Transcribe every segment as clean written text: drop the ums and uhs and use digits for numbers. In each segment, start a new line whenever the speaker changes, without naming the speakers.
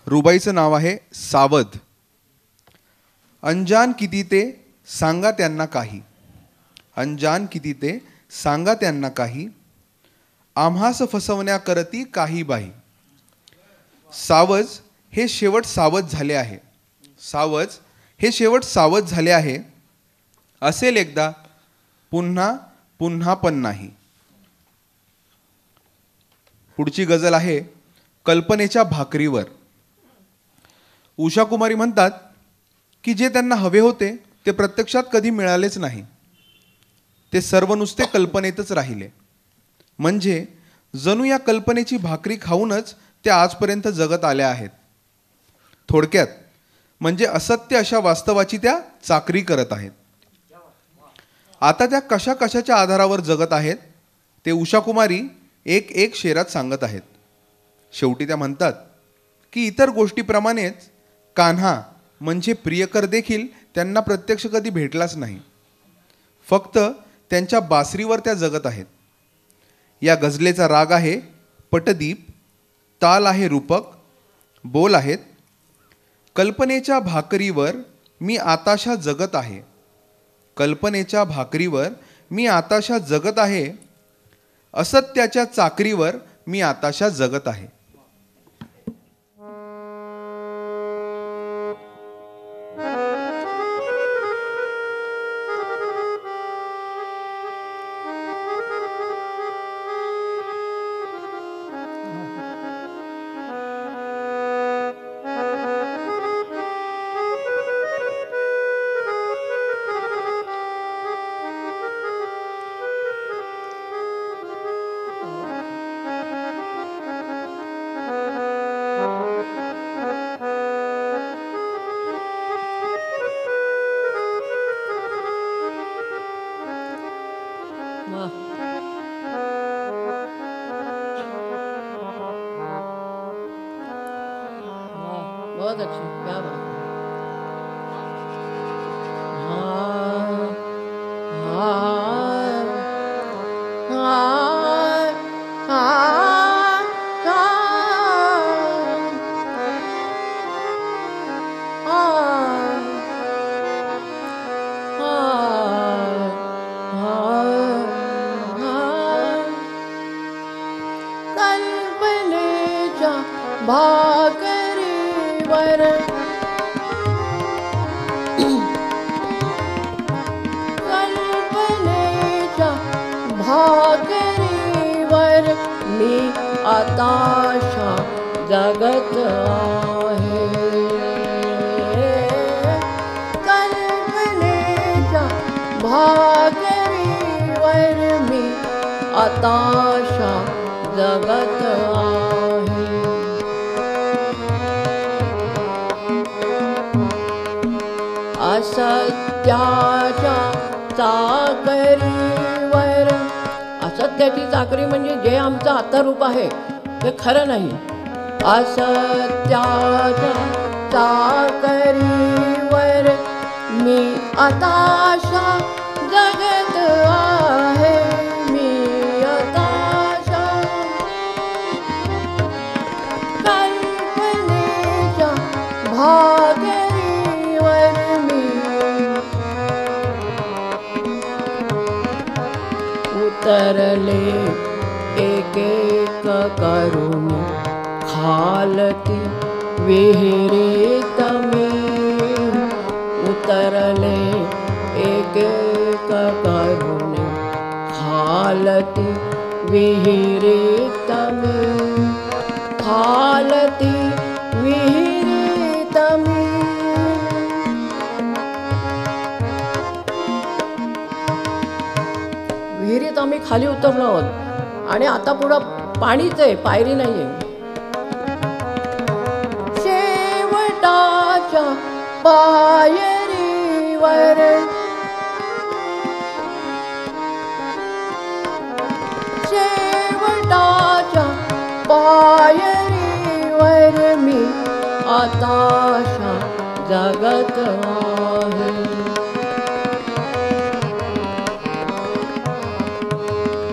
रुबाईचं नाव आहे सावध. अंजान किती ते सांगा त्यांना काही, अंजान किती ते सांगा त्यांना काही, आम्हास फसवण्या करती काही बाई. सावज हे शेवट सावध झाले आहे, सावज हे शेवट सावध झाले आहे. असेल एकदा पुन्हा पुन्हा पण नाही. पुढची गझल आहे कल्पनेच्या भाकरीवर. उषा कुमारी म्हणतात की जे त्यांना हवे होते ते प्रत्यक्षात कधी मिळालेच नाही. ते सर्व नुसते कल्पनेतच राहिले. म्हणजे जणू या कल्पनेची भाकरी खाऊनच ते आजपर्यंत जगत आल्या आहेत. थोडक्यात म्हणजे असत्य अशा वास्तवाची त्या चाकरी करत आहेत. आता त्या कशा कशाच्या आधारावर जगत आहेत ते उषा कुमारी एक एक शेरात सांगत आहेत. शेवटी त्या म्हणतात की इतर गोष्टीप्रमाणेच कान्हा म्हणजे प्रियकर देखील त्यांना प्रत्यक्ष कधी भेटलाच नाही. फक्त त्यांच्या बासरीवर त्या जगत आहेत. या गझलेचा राग आहे पटदीप, ताल आहे रूपक, बोल आहेत कल्पनेच्या भाकरीवर मी आताशा जगत आहे, कल्पनेच्या भाकरीवर मी आताशा जगत आहे, असत्याच्या चाकरीवर मी आताशा जगत आहे.
बहुत अच्छी, क्या बात.
कल्पनेच्या भाकरीवर कल्पनेच्या भाकरीवर मी आताशा जगत आहे. कल्पनेच्या भाकरीवर मी आताशा जगत आहे. असत्याच्या चाकरीवर, असत्याची चाकरी म्हणजे जे आमचं आता रूप आहे ते खरं नाही. असत्याच्या चाकरीवर मी आताशा जगत आहे, मी आताशा कल्पनेच्या भाकरीवर मी उतरले एक एक करून खालती विहिरीत मी, उतरले एक एक करून खालती विहिरीत मी, खालती विहिरीत मी. विहिरीत आम्ही खाली उतरलो आहोत आणि आता पुढं पाणीच आहे, पायरी नाही आहे. शेवटाच्या पायरीवर शेवटाच्या पायरीवर मी आताशा जगत आहे.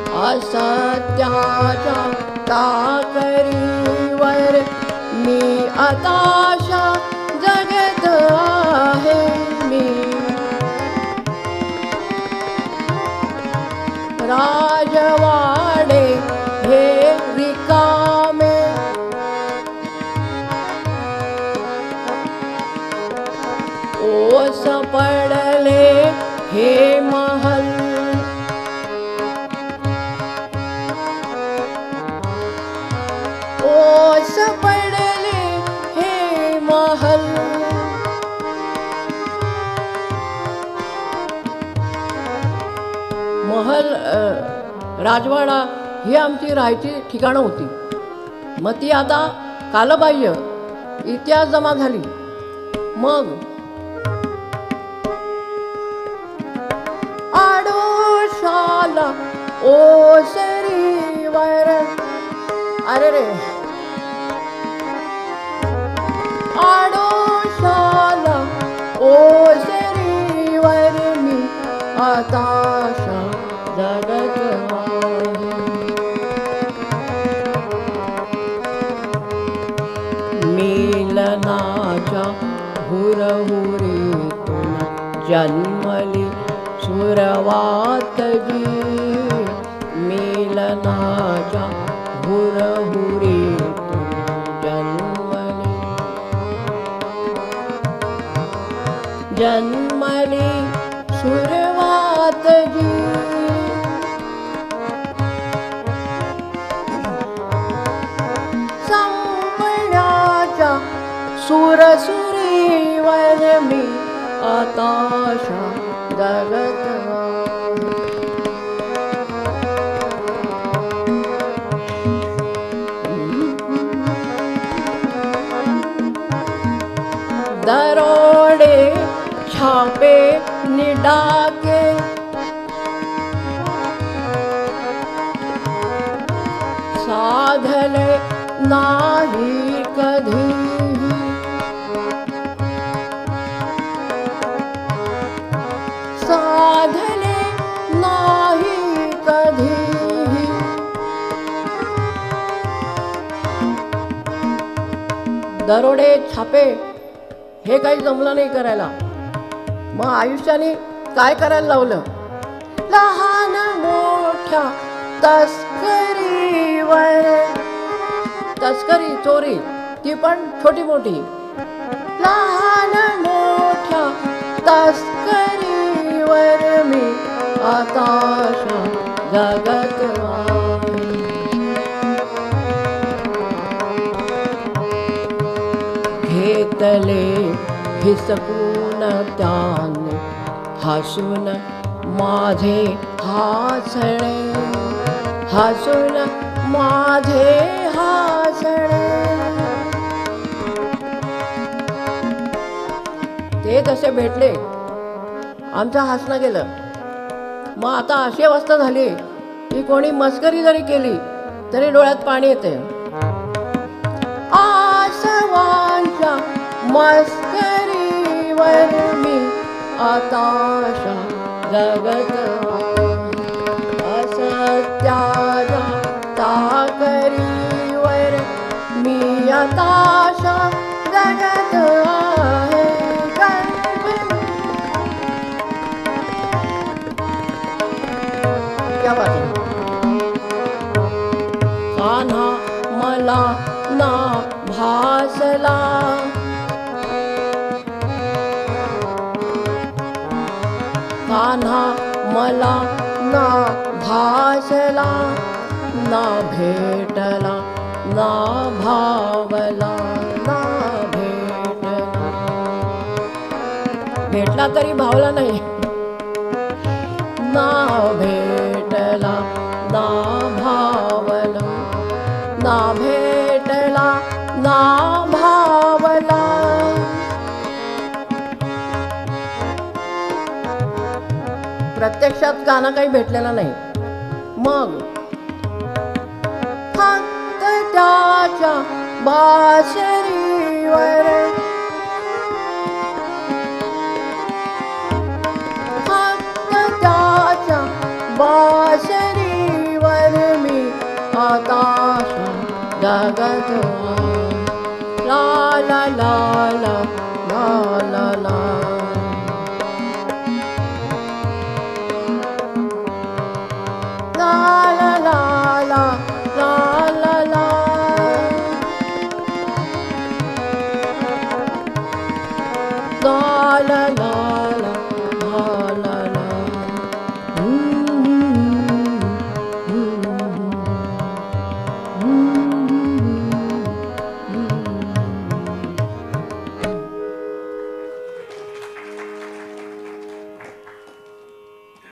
असत्याच्या चाकरीवर मी आताशा जगत आहे मी राजवाडे हे रिकामे ओस पडले हे महल ओस पडले हे महल महल राजवाडा ही आमची राहायची ठिकाणं होती. मग ती आता कालबाह्य इतिहास जमा झाली. मग आडोशाला ओसरीवर अरे रे आडोशाला ओसरीवर मी आताशा जगत आहे मिलनाच्या हुरहुरीतून जन्मली सुरवात जी मिलनाच्या हुरहुरीतून जन्मली सुरवात जी संपण्याच्या सुरसुरीवर मी आताशा जगत दरोडे छापे निडाके साधले नाही कधी साधले नाही कधी दरोडे छापे हे काही जमलं नाही करायला. मग आयुष्याने काय करायला लावलं. लहान मोठ्या तस्करीवर तस्करी चोरी ती पण छोटी मोठी लहान मोठ्या तस्करीवर मी आताशा जगत आहे घेतले हिसकून त्याने हसून माझे हासणे हसून माझे हासणे ते तसे भेटले आमचं हसणं गेलं. मग आता अशी अवस्था झाली की कोणी मस्करी जरी केली तरी डोळ्यात पाणी येते. आसवांच्या मस्करीवर मी आताशा जगत असत्याच्या ताकरीवर मी आताशा जगत आहे. क्या बात है. कान्हा मला ना भासला कान्हा मला ना भासला ना भेटला ना भावला ना भेटला भेटला तरी भावला नाही ना भेटला ना भावला ना भेटला ना भावला. प्रत्यक्षात काना काही भेटलेला नाही. मग फक्त त्याच्या बासरीवर फक्त त्याच्या बासरीवर मी आताशा जगत ला ला ला